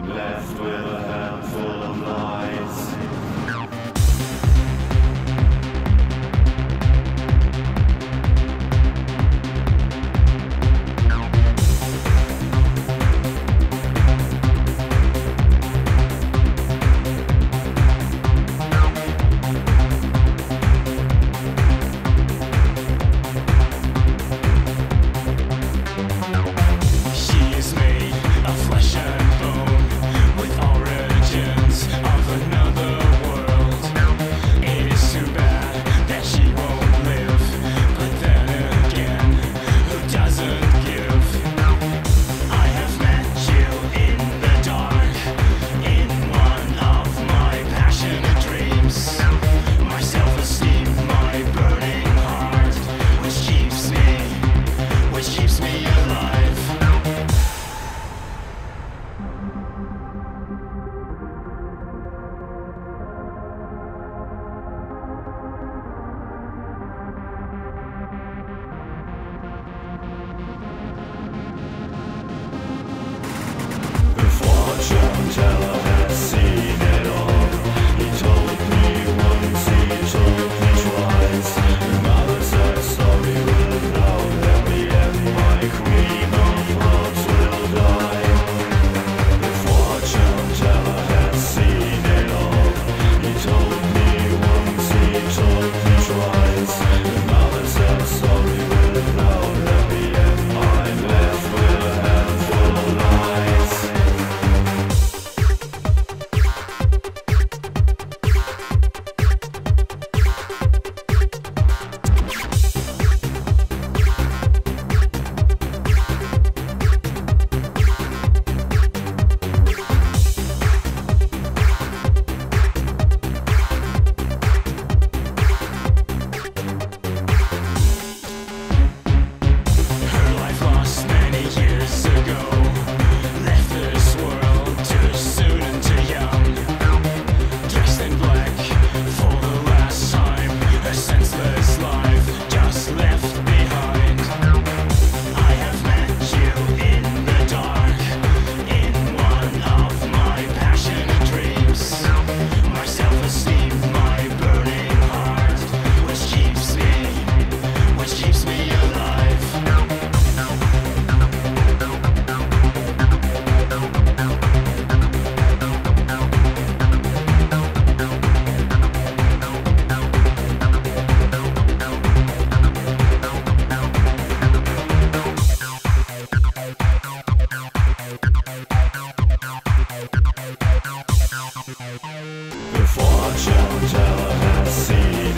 left with a handful of lies. Fortuneteller has seen it all. He told me once, he told me twice. Your mother said sorry without happy, and my queen of hearts will die. The fortune-teller has seen it all. He told me once, he told me twice. Your mother said sorry without happy, and I'm left with a handful of lies. The fortune-teller has seen